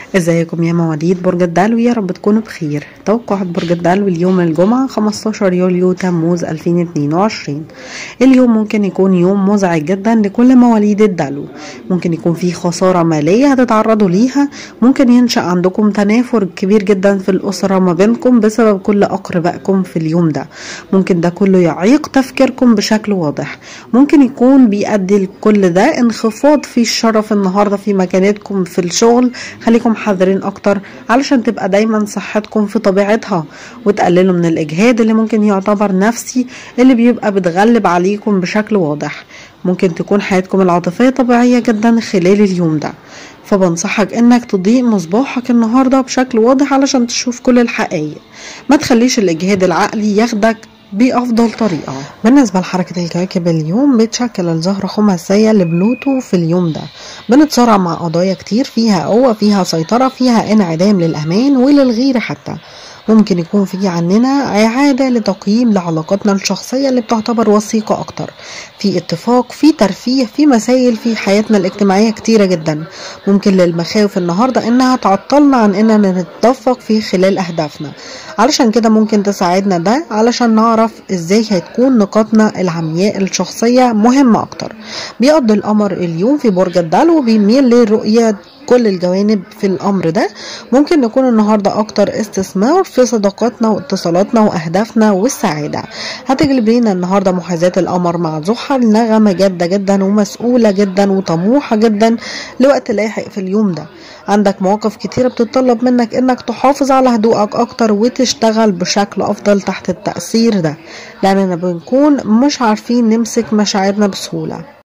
ازيكم يا مواليد برج الدلو؟ يا رب تكونوا بخير. توقعات برج الدلو اليوم الجمعة 15 يوليو تموز 2022. اليوم ممكن يكون يوم مزعج جدا لكل مواليد الدلو. ممكن يكون فيه خسارة مالية هتتعرضوا ليها. ممكن ينشأ عندكم تنافر كبير جدا في الأسرة ما بينكم بسبب كل أقربائكم في اليوم ده. ممكن ده كله يعيق تفكيركم بشكل واضح. ممكن يكون بيؤدي لكل ده انخفاض في الشرف النهاردة في مكانتكم في الشغل. خليكم حذرين اكتر علشان تبقى دايما صحتكم في طبيعتها، وتقللوا من الاجهاد اللي ممكن يعتبر نفسي اللي بيبقى بتغلب عليكم بشكل واضح. ممكن تكون حياتكم العاطفية طبيعية جدا خلال اليوم ده، فبنصحك انك تضيء مصباحك النهاردة بشكل واضح علشان تشوف كل الحقائق. ما تخليش الاجهاد العقلي ياخدك بأفضل طريقة. بالنسبة لحركة الكواكب اليوم بتشكل الزهرة خماسية لبلوتو في اليوم ده. بنتصارع مع قضايا كتير فيها قوة، فيها سيطرة، فيها انعدام للأمان وللغيرة حتى. ممكن يكون في عننا إعادة لتقييم لعلاقاتنا الشخصية اللي بتعتبر وثيقة أكتر. في اتفاق، في ترفيه، في مسائل في حياتنا الاجتماعية كتيرة جدا. ممكن للمخاوف النهاردة إنها تعطلنا عن إننا نتفق في خلال أهدافنا. علشان كده ممكن تساعدنا ده علشان نعرف إزاي هتكون نقاطنا العمياء الشخصية مهمة أكتر. بيقضي القمر اليوم في برج الدلو بيميل لرؤية كل الجوانب في الأمر ده. ممكن نكون النهاردة أكتر استثمار في صداقاتنا واتصالاتنا وأهدافنا والسعادة. هتجلب لنا النهاردة محاذاة القمر مع زحل نغمة جادة جدا ومسؤولة جدا وطموحة جدا لوقت لاحق في اليوم ده. عندك مواقف كتيرة بتطلب منك انك تحافظ على هدوءك اكتر وتشتغل بشكل افضل تحت التأثير ده، لاننا بنكون مش عارفين نمسك مشاعرنا بسهولة.